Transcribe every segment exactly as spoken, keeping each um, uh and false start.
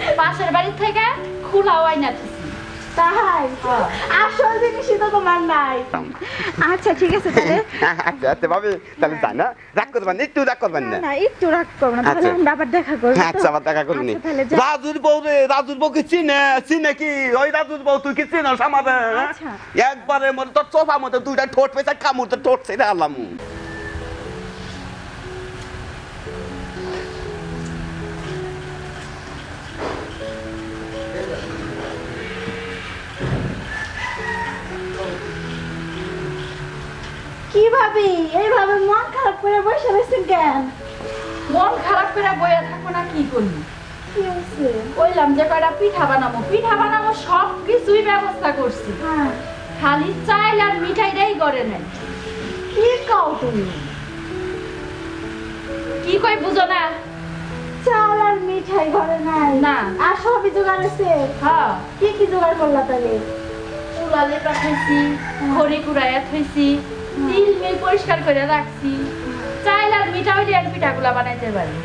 পাশের বাড়ি থেকে খোলা আইনা দিছি। তাই আসল জিনিসই তো তোমার নাই। আচ্ছা ঠিক আছে তাহলে। আচ্ছা আচ্ছা ভাবি তাহলে যাই না, রাগ করবেন একটু, রাগ করবেন না না একটু রাগ করবো না, তাহলে আমরা আবার দেখা করবো। আচ্ছা আবার দেখা করুন। রাজুর বউ রে, রাজুর বউ কি চিনে? চিনে কি ওই রাজুর বউ? তুই কি চিনস আমাদের? একবারে মনে তোর চোফা মতো দুইটা ঠোঁট পেয়েছে, কামড়তে ঠোঁট ছেড়ে আলাম। কি ভাবি এইভাবে মন খারাপ করে বসে রয়েছেন কেন? মন খারাপ করে বইয়া থাকবো না কি করবি? কি হয়েছে? কইলাম যে কয়টা পিঠা বানাবো, পিঠা বানাবো সব কিছুই ব্যবস্থা করছি, হ্যাঁ খালি চাইল আর মিঠাইটাই করে নেন। কি কও তুমি? কি কই বুঝো না? চাল আর মিঠাই ঘরে নাই না। আর সবই জোগাড় আছে? হ্যাঁ কি কি জোগাড় করলা তাহলে? উলালে পাঠাইছি, খড়ি কুড়াইয়া থইছি, তিল মিল পরিষ্কার করে রাখছি, চাইল আর মিঠাই দিয়ে পিঠাগুলা বানাইতে পারি।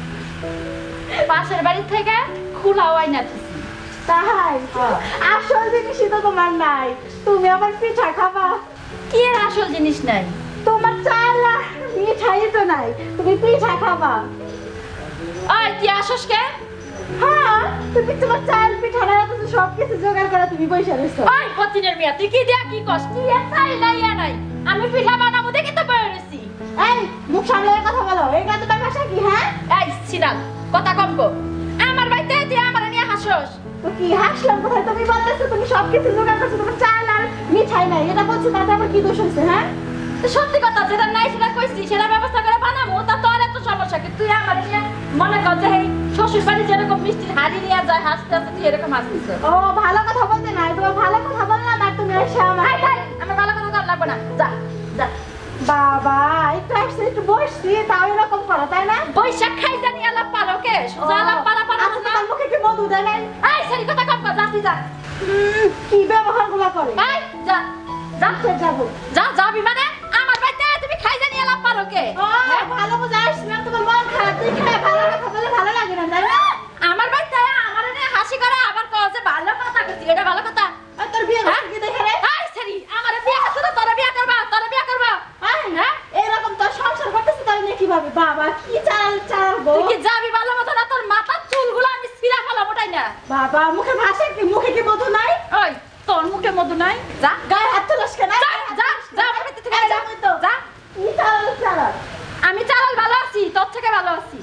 পাশের বাড়ি থেকে খোলা আইনা দিছি। তাই আসল জিনিসই তো তোমার নাই, তুমি আবার পিঠা খাবা? কি এর আসল জিনিস নাই? তোমার চাল আর মিঠাই তো নাই, তুমি পিঠা খাবা? ওই তুই আসস কে? হ্যাঁ তুমি তোমার চাল পিঠা নাই তো সব কিছু জোগাড় করে তুমি বসে রইছো। ওই কতিনের মিয়া তুই কি দিয়া কি কস? তুই আর চাইল নাই ইয়া নাই, আমি পিঠা বানাবো দেখে তো বয়ে রইছি। এই মুখ সামলে কথা বলো, এইটা তোমার ভাষা কি? হ্যাঁ এই সিনাল কথা কম কো, আমার বাড়িতে তুই আমার নিয়ে হাসস। তো কি হাসলাম কোথায়? তুমি বলতেছো তুমি সব কিছু জোগাড় করছো, তোমার চাল আর মিঠাই নাই, এটা বলছো তাতে আবার কি দোষ হয়েছে? হ্যাঁ তো সত্যি কথা যেটা নাই সেটা কইছি, সেটা ব্যবস্থা করে বানাবো, তা তোর এত সমস্যা কি? তুই আমার নিয়ে মনে কর যে এই শ্বশুর বাড়ি যেরকম মিষ্টির হাড়ি নিয়ে যায় হাসতে হাসতে তুই এরকম হাসতিস। ও ভালো কথা বলতে নাই, তোমার ভালো কথা বললাম আর তুমি এসে আমার আমার ভালো কথা তোর লাগবে না, যা যা। বাবা একটু আসছে একটু বসছি তাও এরকম করো তাই না? বৈশাখ খাই জানি আলাপ পারো কে? সোজা আলাপ পারা পারা আচ্ছা তোমার মুখে কি মধু দেয় নাই? এই সারি কথা কম কর, যা তুই যা। কি ব্যবহার গুলা করে? এই যা যা আচ্ছা যাবো। যা যাবি মানে আমার বাড়িতে তুমি খাই জানি আলাপ পারো কে? ও ভালো বুঝে আসছিলাম, তোমার মন খারাপ, তুই খেয়ে ভালো কথা বলে ভালো লাগে না তাই না? আমার বাড়িতে আমার নিয়ে হাসি করে আবার কও যে ভালো কথা কইছি, এটা ভালো কথা? আর তোর বিয়ে করছিস কি দেখে রে? এই সারি আমার বিয়ে করতে তো তোরা বিয়ে করবা, তোরা বিয়ে করবা। হ্যাঁ এরকম তোর সংসার করতেছিস তাই না? কিভাবে বাবা কি চাল চাল গো? তুই কি যাবি ভালো মতো না? তোর মাথার চুলগুলো আমি ছিঁড়া ফেলাম ওটাই না। বাবা মুখে ভাষা কি? মুখে কি মধু নাই? ওই তোর মুখে মধু নাই? যা গায়ে হাত তুলস কেন? যা যা যা আমার বাড়িতে থেকে যা তো যা। কি চাল চাল? আমি চালাল ভালো আছি, তোর থেকে ভালো আছি।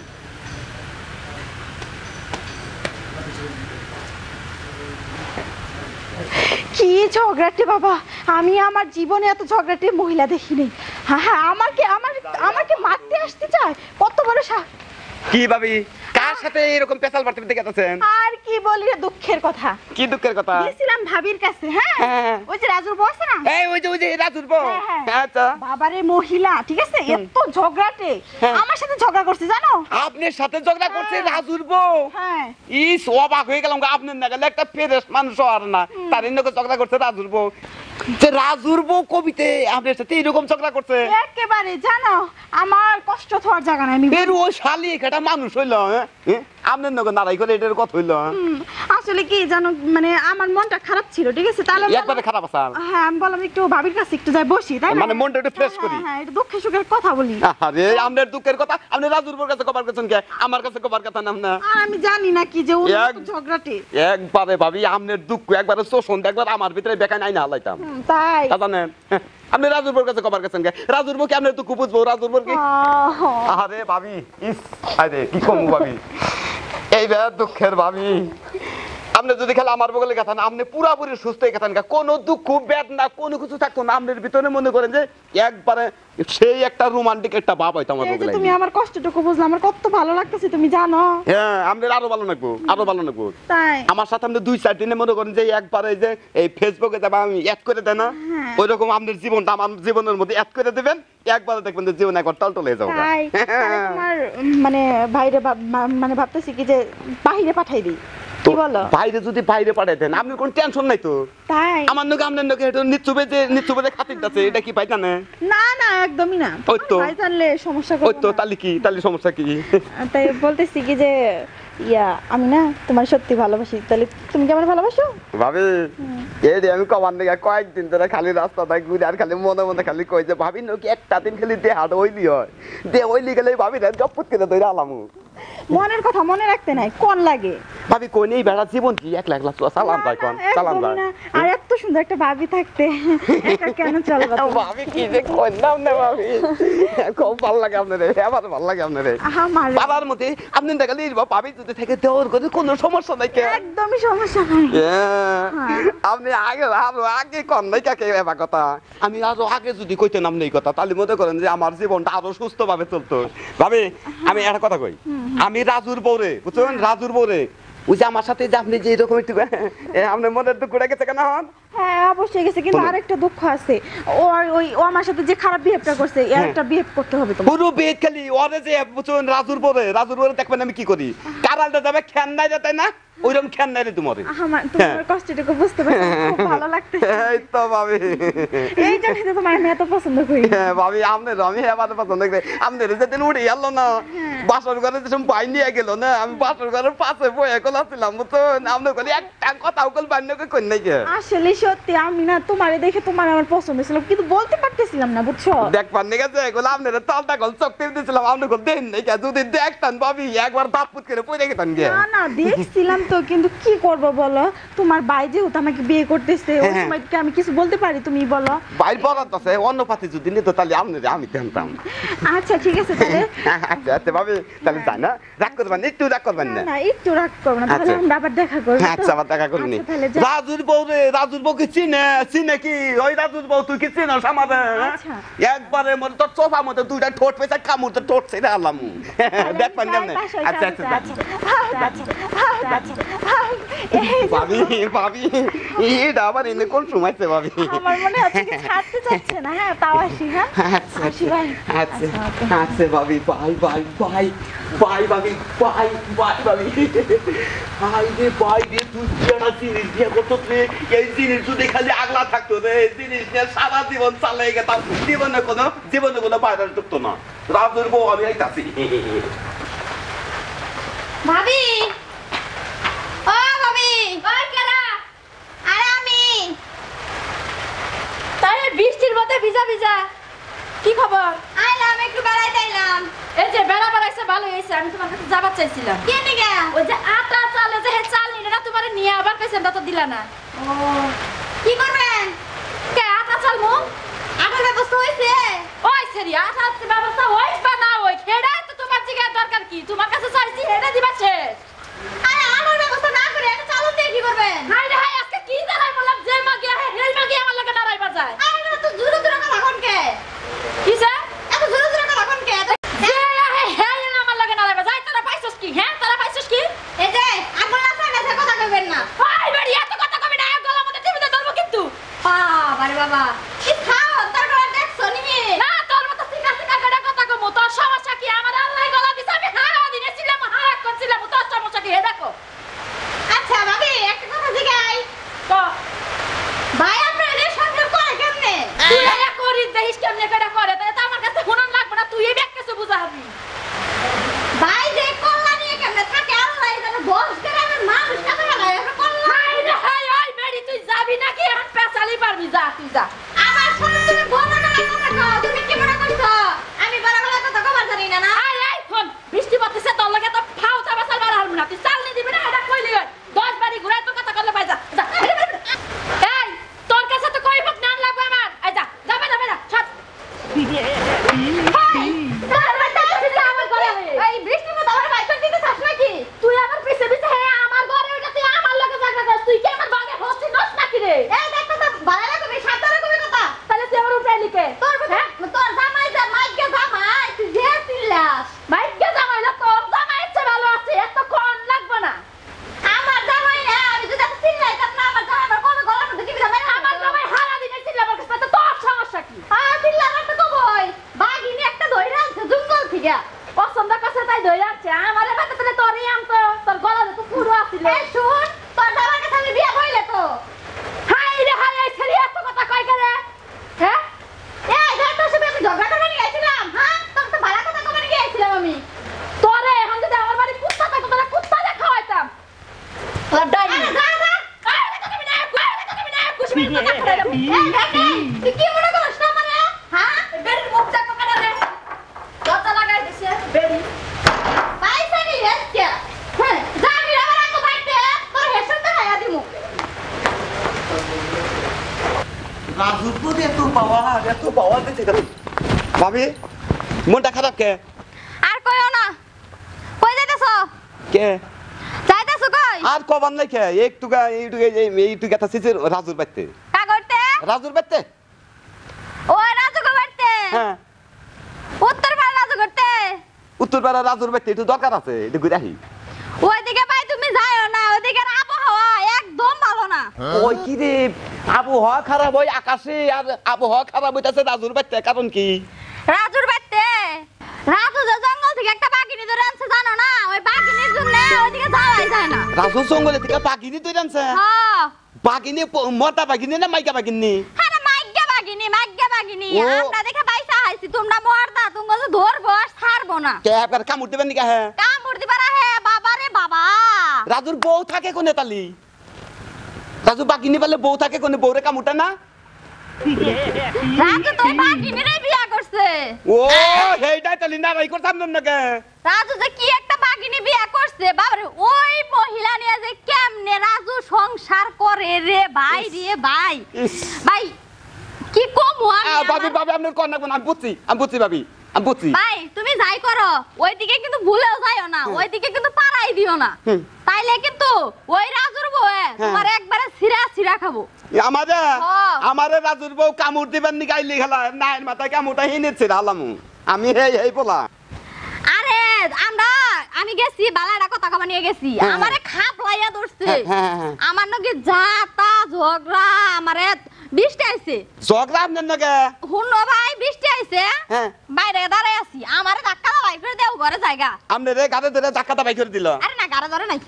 কি ঝগড়াটে বাবা, আমি আমার জীবনে এত ঝগড়াটে মহিলা দেখিনি। হ্যাঁ হ্যাঁ আমাকে আমার আমাকে মারতে আসতে চায়, কত বড় সাহস! কি ভাবি কার সাথে এরকম পেছাল পারতে দেখে যাচ্ছেন? আর কি বলি রে, দুঃখের কথা। কি দুঃখের কথা? গেছিলাম ভাবির কাছে। হ্যাঁ হ্যাঁ। ওই যে রাজুর বউ আছে না? এই ওই যে ওই যে রাজুর বউ। হ্যাঁ, হ্যাঁ। আচ্ছা বাবারে মহিলা ঠিক আছে, এত ঝগড়াটে হ্যাঁ। আমার সাথে ঝগড়া করছে জানো? আপনার সাথে ঝগড়া করছে হ্যাঁ। রাজুর বউ? হ্যাঁ ইস অবাক হয়ে গেলাম, আপনার না গেলে একটা ফেরেশ মানুষ আর না, তার এরকম ঝগড়া করছে রাজুর বউ। যে রাজুর বউ কবিতে আপনার সাথে এরকম ঝগড়া করছে? একেবারে জানো আমার কষ্ট হওয়ার জায়গা নাই। আমি এর ওই শালি একটা মানুষ হইলো, হ্যাঁ হ্যাঁ? আপনার নগর নারাই করে এটার কথা হইলো। হুম, আসলে কি জানো মানে আমার মনটা খারাপ ছিল ঠিক আছে, তাহলে আমি একবারে খারাপ আছে? হ্যাঁ আমি বললাম একটু ভাবির কাছে একটু যাই বসি তাই না, মানে মনটা একটু ফ্রেশ হ্যাঁ, করি। হ্যাঁ একটু দুঃখে সুখের কথা বলি। আরে আপনার দুঃখের কথা আপনি রাজুর বউর কাছে কবার গেছেন কে? আমার কাছে কবার কথা নাম না? আর আমি জানি না কি যে ও এক- ঝগড়াটে। একবারে ভাবি আপনার দুঃখ একবারে শোষণ একবার আমার ভিতরে বেকায় নাই না হালাইতাম। হুম, তাই তা জানেন আপনি রাজুর বউর কাছে কবার গেছেন কে? রাজুর বউ কি আপনার দুঃখ বুঝবো? রাজুর বউ কি? আহ, আরে ভাবি ইস আরে কি কম ভাবি, এই বেড়া দুঃখের ভাবি। আপনি যদি খেলে আমার বগলে গেছেন আপনি পুরাপুরি সুস্থ হয়ে গেছেন, কোনো দুঃখ বেদনা কোনো কিছু থাকতো না আপনার ভিতরে, মনে করেন যে একবারে সেই একটা রোমান্টিক একটা ভাব হয়তো আমার এই যে বগলে। তুমি আমার কষ্টটুকু বুঝলে আমার কত ভালো লাগতেছে তুমি জানো? হ্যাঁ আপনার আরো ভালো লাগবো, আরো ভালো লাগবো। তাই আমার সাথে আপনি দুই চার দিনে মনে করেন যে একবারে যে এই ফেসবুকে যাবা আমি অ্যাড করে দেয় না, হ্যাঁ। ওই রকম আপনার জীবনটা আমার জীবনের মধ্যে অ্যাড করে দেবেন, একবারে দেখবেন যে জীবন একবার টলটল হয়ে যাবে। তাই তাহলে তোমার উম, মানে বাইরে ভাব- মা- মানে ভাবতেছি কি যে বাহিরে পাঠাই দিই, কি বলো? বাইরে যদি বাইরে পাঠাই দেন আপনি কোনো টেনশন নাই তো? তাই আমার নকে আপনার নকে এটা নিচুবে যে নিচুবে যে খাতির আছে এটা কি ভাই জানে? না না একদমই না, ওই তো। ভাই জানলে সমস্যা ওই করবো তো না। তাহলে কি তাহলে সমস্যা কি? তাই বলতেছি কি যে ইয়া আমি না তোমার সত্যি ভালোবাসি, তাহলে তুমি কি আমার ভালোবাসো? ভাবি এই যে আমি কমান দিকে কয়েকদিন ধরে খালি রাস্তাটা ঘুরে আর খালি মনে মনে খালি কই যে ভাবি নাকি একটা দিন খালি দে হাট হইলি হয়, দে হইলি গেলে ভাবি না গপ্পত করে ধরে আলামু। মনের কথা মনে রাখতে নাই কোন লাগে ভাবি কই নেই বেড়া জীবন কি একলা একলা চালান যায় কোন চালান যায় আর এত সুন্দর একটা ভাবি থাকতে একা কেন চলবে? ভাবি কি যে কই নাম না ভাবি খুব ভালো লাগে আপনারে, আমার ভালো লাগে আপনারে। আমার বাবার মতে আপনি দেখালি ভাবি যদি থেকে দেওয়ার করে কোনো সমস্যা নাই কে? একদমই সমস্যা নাই। আপনি আগে আরো আগে কন নাই কাকে এবার কথা, আমি আরো আগে যদি কইতে নাম নেই কথা তাহলে মনে করেন যে আমার জীবনটা আরো সুস্থ ভাবে চলতো। ভাবি আমি একটা কথা কই, আমি রাজুর বউরে বুঝছেন, রাজুর বউরে ওই যে আমার সাথে যে আপনি যে এরকম একটু আপনার মনের দুঃখ গেছে কেন? হ্যাঁ অবশ্যই গেছে, কিন্তু আরেকটা দুঃখ আছে, ওর ওই ও আমার সাথে যে খারাপ বিহেভটা করছে এর একটা বিহেভ করতে হবে তোমার। পুরো বিহেভ খালি ওরে যে বুঝছেন রাজুর বউরে, রাজুর বউরে দেখবেন আমি কি করি, কারালটা যাবে খেন নাই যেতে না ওইরকম খেন নাই রে তোমারে। আমার তোমার কষ্টটুকু বুঝতে পারছি, খুব ভালো লাগতেছে। এই তো ভাবি এই জন্য তো তোমার আমি এত পছন্দ করি। হ্যাঁ ভাবি আপনার আমি এবার পছন্দ করি, আপনার যেদিন উঠে গেল না বাসর ঘরে যেসব পাই নিয়ে গেল না, আমি বাসর ঘরের পাশে বয়ে গেলাম বুঝছেন, আপনার করে একটা কথাও কল বান্যকে কই নাই কে। আসলে সত্যি আমি না তোমারে দেখে তোমার আমার পছন্দ ছিল, কিন্তু বলতে পারতেছিলাম না বুঝছো। দেখ পান না গেছে এগুলো আপনার তালটা গল চোখ টেপ দিয়েছিলাম, আপনি গল দেন নাই কে, যদি দেখতেন ভাবি একবার দাঁত পুত করে পড়ে গেতেন গে। না না দেখছিলাম তো, কিন্তু কি করব বলো, তোমার ভাই যেহেতু আমাকে বিয়ে করতেছে ওই সময় কি আমি কিছু বলতে পারি? তুমি বলো। বাইর বরাত আছে অন্য পাতি যদি নিত তাহলে আপনি আমি জানতাম। আচ্ছা ঠিক আছে তাহলে। আচ্ছা আচ্ছা ভাবি তাহলে যাই না, রাগ করবেন একটু রাগ করবেন না। না একটু রাগ করব না, তাহলে আমরা আবার দেখা করব। আচ্ছা আবার দেখা করবনি। রাজুর বউ রে, রাজুর বউ কি চিনে? চিনে কি ওই রাজুর বউ তুই কি চিনস আমাদের? একবারে মনে তোর চোফা মতো দুইটা ঠোঁট পেঁচা কামড় তো ঠোঁট ছেড়ে আলাম দেখবেন কেমনে। আচ্ছা আচ্ছা ভাবি ভাবি এটা আবার এনে কোন সময়ছে ভাবি? আমার মনে হচ্ছে কি ছাড়তে চাচ্ছে না। হ্যাঁ তাও আসি। হ্যাঁ আসি ভাই। আচ্ছা আচ্ছা ভাবি বাই বাই বাই বাই ভাবি বাই বাই ভাবি হাই রে বাই রে তুই যেটা জিনিস দিয়ে করতো রে, এই জিনিস যদি খালি আগলা থাকতো রে, এই জিনিস নিয়ে সারা জীবন চালাই গেতাম, জীবনে কোনো জীবনে কোনো বাইরে ঢুকতো না। রাজুর বউ আমি আইতাছি। ভাবি ও ভাবি ওই কেরা? আরে আমি তাই বৃষ্টির মধ্যে ভিজা ভিজা কি খবর? আইলাম একটু বেড়াইতে আইলাম। এই যে বেড়া বেড়াইছে ভালো হয়েছে, আমি তোমার কাছে যাবার চাইছিলাম। কে নিগে? ওই যে আটা চালে যে চাল নিলে না তোমারে নিয়ে আবার কইছেন তা তো দিলা না। ও কি করবেন? কে আটা চাল মু? আটার ব্যবস্থা হইছে? ওই সেরি আটার ব্যবস্থা হইছ বা না হই হেডা তো তোমার জিগা দরকার কি? তোমার কাছে চাইছি হেডা দিবা শেষ। আরে আটার ব্যবস্থা না করে এটা চাল দিয়ে কি করবেন? হাই রে হাই আজকে কি দাঁড়াই বললাম যে মাগি হে হেই মাগি আমার লাগে দাঁড়াই বাজায়। আরে না তো জোরে জোরে কথা কোন কে? কিসে? এত জোরে জোরে কথা কোন কে? যে হে হেই আমার লাগে দাঁড়াই বাজায়। তোরা পাইছস কি? হ্যাঁ তোরা পাইছস কি? এই যে আগুন আছে না কথা কইবেন না। ওই বাড়ি এত কথা কবি না, গলা মধ্যে টিভিতে ধরবো কিন্তু। বাবা রে বাবা কি খাও তোর গলা দেখছো নি? না তোর মত সিকা সিকা করে কথা কমু, তোর সমস্যা কি? আমার আল্লাহ গলা দিছে, আমি হারা দিনেছিলাম হারা করছিলাম, তোর সমস্যা কি হে দেখো। আচ্ছা ভাবি একটা কথা জিগাই তো, ভাই আপনার এর সঙ্গে করে কেমনে? তুই এটা করি দেখিস কেমনে করে করে, তাই তো আমার কাছে হুনন লাগবে না, তুই এই ব্যাগ কিছু বুঝাবি। ভাই যে কল্লা নিয়ে কেমনে থাকে আল্লাহ জানে, বস করে আমার মানুষ কাছে লাগাই আমরা কল্লা। হাই রে হাই ওই মেরি তুই যাবি নাকি এখন পেছালি পারবি? যা তুই যা। আমার সামনে তুমি বলো না কথা কও, তুমি কি মনে করছো আমি বড় বড় কথা কবার জানি না? না আই আই ফোন বৃষ্টি পড়তেছে তোর লাগে তো ফাও চাবা চাল বার হারমু না, তুই চাল নি দিবি না এটা কইলি গই দশ বাড়ি ঘুরাই তো কথা কইলে পাই যা যা। এই তোর কাছে তো কই হোক নাম লাগবে আমার, এই যা যা বেটা বেটা ছাড়। হাই তোর বেটা তুই আমার ঘরে এই বৃষ্টি মত আমার ভাই তোর দিতে চাস নাকি? তুই আমার পিছে পিছে হে আমার ঘরে ওটা তুই আমার লগে জায়গা দাস, তুই কি আমার বাগে হচ্ছিস নস নাকি রে? এই দেখ কথা ভালো লাগবে সাতরে কবি কথা, তাহলে তুই আমার উপরে লিখে তোর হ্যাঁ তোর জামাই যা মাইকে জামাই তুই যে চিল্লাস মাইকে জামাই না, তোর জামাই ইচ্ছে ভালো আছে এত কোন লাগবে না। আমার জামাই না আমি যদি এত চিল্লাইতাম না, আমার জামাই আমার কবে গলার মধ্যে টিভি জামাই আমার জামাই হারা দিনে চিল্লা আমার কাছে, তো তোর সমস্যা কি? আ চিল্লা না তো কই বাগিনি একটা ধইরা আছে জঙ্গল থেকে পছন্দ করছে তাই ধইরা আছে, আমারে বাতে তাহলে তোরই আনতো, তোর গলাতে তো পুরো আছিল। এই শুন তোর জামাই কাছে আমি বিয়া হইলে তো হাই রে হাই এই ছেলে এত কথা কই করে হ্যাঁ? এই ধর তোর সাথে আমি ঝগড়া করে নিয়ে আইছিলাম। হ্যাঁ তোর তো ভালো কথা কইতে গিয়েছিলাম আমি। তোরে এখন যদি আমার বাড়ি কুত্তা থাকতো তাহলে কুত্তা ডাই যা যা আরে তুমি না তুমি না কুশমির কথা করে দাও এই তুই কি মনে করছ না মানে হ্যাঁ বেরির মুখ চাকো কেন রে দরজা লাগাই দিছে বেরি পয়সা নি রেস্কে হ্যাঁ যা আমি আবার আগে বাইতে তোর হেসন তো হায়া দিমু রাজুপুর এত পাওয়া এত পাওয়া দিতে গেল ভাবি মনটা খারাপ কে আর কইও না কই যাইতাছো কে যাইতাছো কই আর কবান নাই কে একটু গা এইটু এইটু কথা সিসে রাজুর বাইতে কা করতে রাজুর বাইতে ওই রাজু কো করতে হ্যাঁ উত্তর পাড়া রাজু করতে উত্তরপাড়া রাজুর বাইতে একটু দরকার আছে এটা ঘুরে আহি ওইদিকে ভাই তুমি যাও না ওইদিকে আবহাওয়া একদম ভালো না ওই কি রে আবহাওয়া খারাপ হয় আকাশে আর আবহাওয়া খারাপ হইতাছে রাজুর বাইতে কারণ কি রাজুর বাইতে রাজু যে জঙ্গল থেকে একটা বাঘিনী ধরে আনছে জানো না ওই বাঘিনীর জন্য ওইদিকে যাওয়াই যায় না রাজু জঙ্গলে থেকে বাঘিনী তৈরি আনছে হ্যাঁ বাঘিনী মতা বাঘিনী না মাইকা বাঘিনী আরে মাইগ্যা বাঘিনী মাইগ্যা বাঘিনী ও। আমরা দেখে পয়সা আইছি তোমরা মরদা তোমরা যে ধরবো আর ছাড়বো না কে একবার কামড় দিবেন নাকি হ্যাঁ কামড় দিবারা হে বাবা রে বাবা রাজুর বউ থাকে কোনে তালি রাজু বাঘিনী বলে বউ থাকে কোনে বউরে কামড়টা না রাজু তো বাঘিনীরে বিয়া করছে ও হেইটাই তালি না রাই করতাম না কে রাজু যে কি একটা বাঘিনী বিয়া করছে বাবারে ওই মহিলা নিয়ে যে কেমনে রাজু সংসার করে রে ভাই রে ভাই ভাই কি কম ভাবি ভাবি আপনার কর না আমি বুঝছি আমি বুঝছি ভাবি আমি বুঝছি ভাই তুমি যাই করো ওইদিকে কিন্তু ভুলেও যাইও না ওইদিকে কিন্তু পারাই দিও না হুম। তাইলে কিন্তু ওই রাজুর বউয়ে তোমার একবারে সিরা সিরা খাবো আমারে হ্যাঁ। আমারে রাজুর বউ কামড় দিবেন নি গাইলি খেলা নাইর মাথায় কামড়টা হিনেছে হালামু আমি হেই হেই বলা আরে আমরা আমি গেছি বালাটা কথা কবা নিয়ে গেছি হ্যাঁ। আমারে খাপ লাইয়া ধরছে হ্যাঁ, হ্যাঁ, হ্যাঁ। আমার নাকি যা তা ঝগড়া আমারে বৃষ্টি আইছে ঝগড়া আপনার নাকি হুন ভাই বৃষ্টি আইছে হ্যাঁ। বাইরে দাঁড়াই আছি আমারে ধাক্কা দাঁড়াই করে দেও ঘরে জায়গা আপনি রে গাড়ি ধরে ধাক্কাটা বাই করে দিল আরে না গাড়ে ধরে নাই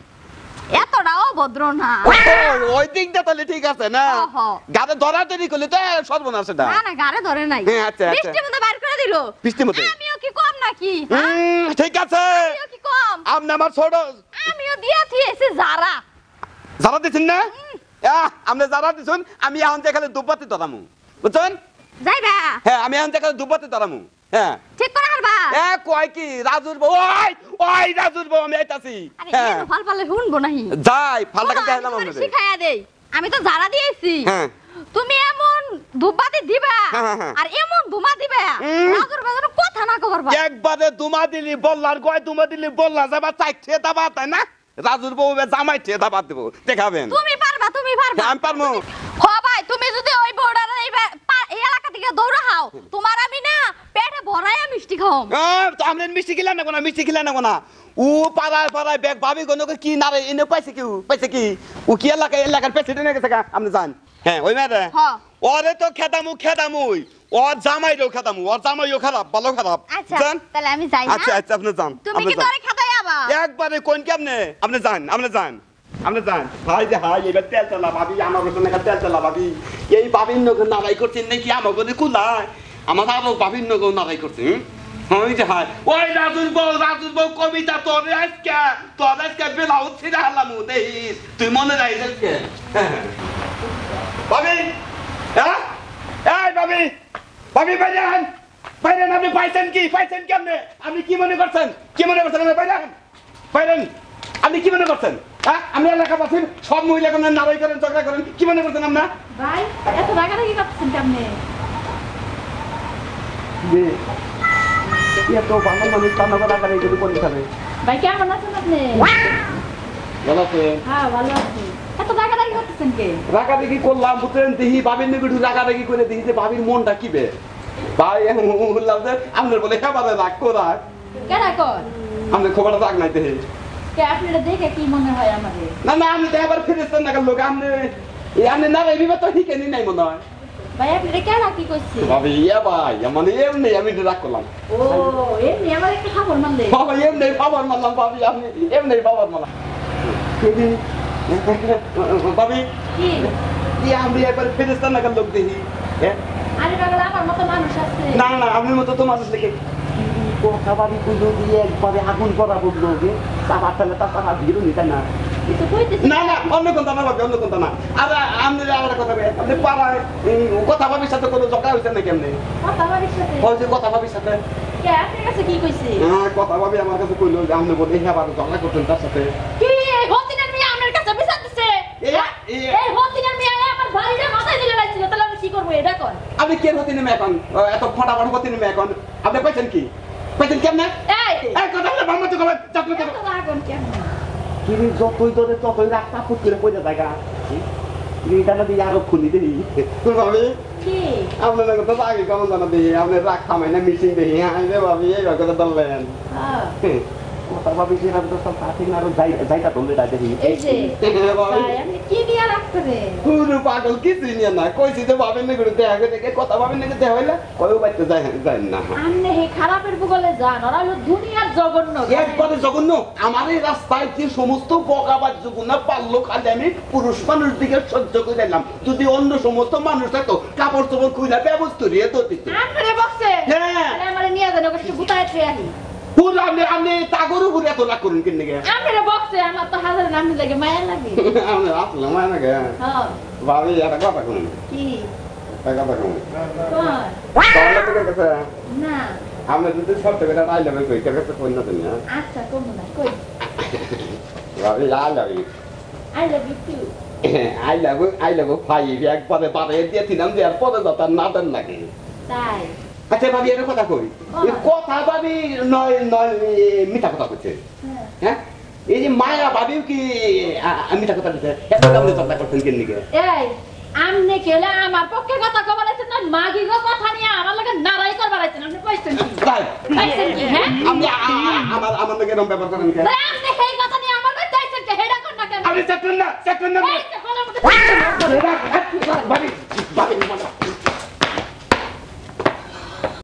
এতটাও ভদ্র না ও, ওই দিকটা তাহলে ঠিক আছে না ওহো। গাড়ি ধরা তৈরি করলে তো সর্বনাশ এটা না না গাড়ে ধরে নাই হ্যাঁ, আচ্ছা, আচ্ছা। বৃষ্টির মধ্যে বাইর করে দিল বৃষ্টির মধ্যে? আমিও কি কম নাকি হ্যাঁ? হুম, ঠিক আছে আমিও কি কম আপনি আমার ছোট আমিও দিয়েছি এসে যারা যারা দিচ্ছেন না আহ, আপনি যারা দিচ্ছেন আমি এখন যে খালি দুবাতি ধরামু বুঝছেন যাইবা হ্যাঁ আমি এখন যে খালি দুবাতি ধরামু হ্যাঁ ঠিক করে হারবা এ কয় কি রাজুর বউ ওই ওই রাজুর বউ আমি আইতাছি আরে হ্যাঁ এনো ফাল ফালে শুনবো নাহি যাই ফালটা কাটে আমি হেলাম তোমারে আপনাদের শিখাইয়া দেই আমি তো যারা দিয়েছি হ্যাঁ। তুমি এমন ধূপবাতি দিবা হ্যাঁ, হ্যাঁ, হ্যাঁ। আর এমন ধুমা দিবা উম। রাজুর বাজারে কথা না কবরবা একবারে দুমা দিলি বললার গয় দুমা দিলি বললা যাবা চাই ঠে দাবা তাই না রাজুর বউ জামাই ঠে দাবা দেবো দেখাবেন তুমি পারবা তুমি পারবা হ্যাঁ, আমি পারবো। হ ভাই তুমি যদি ওই বর্ডারে এই বা- পা- এই এলাকা থেকে দৌড়া হাও তোমার আমি না পেটে ভরাইয়া মিষ্টি খাও আহ, তো আমরা মিষ্টি খেলে না কোনা মিষ্টি খেলে না কোনা ও পাড়ায় পাড়ায় ব্যাগ ভাবি কোনো কি না রে এনে পাইছে কি ও? পাইছে কি ও কি এলাকা এলাকার প্রেসিডেন্ট গেছে গা আপনি জান হ্যাঁ ওই মেয়ে হ্যাঁ। ওরে তো খেদামু খেদামুই ওর জামাইরও খেদামু ওর জামাইও খারাপ ভালো খারাপ আচ্ছা জান তাহলে আমি যাই আচ্ছা না আচ্ছা আপনি যান তুমি আপনি কি যান। তোরে খাতাই আবা একবারে কোন কি আপনি আপনি যান আপনি যান আপনি যান হাই যে হাই এবার তেল তেলা ভাবি আমার ওখানে তেল তেলা ভাবি এই বাবির নগর নারাই করছেন নাকি আমার ওখানে কুলায় আমার আরো বাবির নগর নারাই করছে হুম? ওই যে হাই ওই রাজুর বউ রাজুর বউ কবিতা তোর আজকে তোর আজকে বেলা হচ্ছে রে হালামু দেখিস তুই মনে রাখিস আজকে ভাবি হ্যাঁ এই ভাবি ভাবি বাইরে আন বাইরে আন, আপনি পাইছেন কি পাইছেন কি আপনি আপনি কি মনে করছেন কি মনে করছেন আপনি বাইরে আন বাইরেন আপনি কি মনে করছেন হ্যাঁ আমি এলাকা পাচ্ছেন সব মহিলা কোন নারাই করেন ঝগড়া করেন কি মনে করছেন আপনার ভাই এত রাগারাগি করতেছেন কেমনে যে এত ভালো মানুষ কান্না করে আগারে যদি করে খাবে ভাই কেমন আছেন আপনি ভালো আছে হ্যাঁ ভালো আছি এত রাগারাগি করতেছেন কে রাগা দেখি করলাম বুঝলেন দেখি বাবির নিকটু রাগা দেখি করে দেখি যে বাবির মনটা কি বে ভাই আমি বললাম যে আপনার বলে খাবারে রাগ করা কেডা কর আপনার খবরটা রাগ নাই দেখে কে আপনারা দেখে কি মনে হয় আমাদের না না আমি তো এবার ফিরেছেন না লোক আপনি আপনি না এবার তো ঠিক নাই মনে হয় ভাই আপনারা কেডা কি কইছে ভাবি ইয়া ভাই মানে এমনি আমি রাগ করলাম ও এমনি আমার একটা খবর মানলে বাবা এমনি বাবার মারলাম ভাবি আপনি এমনি বাবার মারলাম ভাবি কি কি আমি একবার ফিরেছেন না লোক দেখি হ্যাঁ আরে বাবা আমার মতো মানুষ আছে না না আপনার মতো তো মানুষ দেখে কথা বাড়ি পুজো দিয়ে একবারে আগুন করা বুঝলো যে তার ফেলে তার টাকা ভিড়ও নিতে না কিছু কইতেছি না না অন্য কোনটা না ভাবি অন্য কোনটা না আর আপনি আর কথা বলে আপনি পাড়ায় এই কথা ভাবির সাথে কোনো ঝগড়া হইছে না কেমনে কথা ভাবির সাথে ওই যে কথা ভাবির সাথে কে আপনার কাছে কি কইছে হ্যাঁ কথা ভাবি আমার কাছে কইলো যে আপনি বলে হ্যাঁ আবার ঝগড়া করতেন তার সাথে কি এই হতিনের মিয়া আমার কাছে বিচার দিছে এ এ এই হতিনের মিয়া আমার বাড়িতে মাথায় দিলে লাগছিল তাহলে আমি কি করব এটা কর আপনি কে হতে নেমে এখন এত ফটাফট হতে নেমে এখন আপনি পাইছেন কি পাইছেন কেমনে এই এই কথা বলে ভাবতে কবে চাকরি এত রাগন কেন কি যতই ধরে ততই রাস্তা ফুট করে পড়ে জায়গা রিটানা দিয়ে আরো খুলি দিই ভাবি কি আপনার কথা তো আগে কেমন জানা দিই আপনি রাগ থামাই না মিশিং দিই হ্যাঁ রে ভাবি এই কথা ধরলেন হ্যাঁ কথা ভাবি যে আমি তো সব পাঠিং আরো যাই যাইটা ধরলে তাই দেখি এই যে ভাই আপনি কি নিয়ে রাখতে রে পুরো পাগল কিছুই নিয়ে না কইছি তো ভাবেন না করে দেখা দেখে কথা ভাবেন না দেখা হইলে কয়ও বাইতে যায় যায় না আপনি হে খারাপের ভূগোলে যান ওরা হলো দুনিয়ার জঘন্য একবারে জঘন্য আমার এই রাস্তায় যে সমস্ত বকাবাজ জঘন্য পারলো খালি আমি পুরুষ মানুষ দিকে সহ্য করে দিলাম যদি অন্য সমস্ত মানুষ থাকতো কাপড় চোপড় খুলে ব্যবস্থা রিয়ে তো দিত আপনি বক্সে হ্যাঁ আরে আমারে নিয়ে যান ওকে গুতায় ট্রেনি পুরো আপনি আপনি তাগরু পুরো এত রাগ করুন কিনে গে আপনি বক্সে আমার তো হাজার নাম লাগে মায়া লাগে আপনি আসলে মায় না গে হ্যাঁ ভাবি একটা কথা শুনুন কি একটা কথা শুনুন কোন তাহলে তো কাছে না আমরা যদি সব থেকে আই লাভ কই কাছে কই না তুমি আচ্ছা কোন না কই ভাবি I love you I love you too I love I love five একবারে বারে দিয়ে দিলাম যে আর পরে যত না দেন লাগে তাই আচ্ছা ভাবি এর কথা কই এই কথা ভাবি নয় নয় মিঠা কথা কইছে হ্যাঁ এই যে মায়া ভাবিও কি মিঠা কথা কইছে এত আপনি চিন্তা করছেন কেন নিকে এই আমনে কেলে আমার পক্ষে কথা কবার আছে না মাগি গো কথা নিয়ে আমার লাগে নারাই করবার আছে আপনি কইছেন কি তাই কইছেন কি হ্যাঁ আমি আমার আমার লাগে এরকম ব্যাপার করেন কেন তাহলে আপনি সেই কথা নিয়ে আমার কই চাইছেন কি হেডা কর না কেন আপনি চাচ্ছেন না চাচ্ছেন না এই যে হলো মধ্যে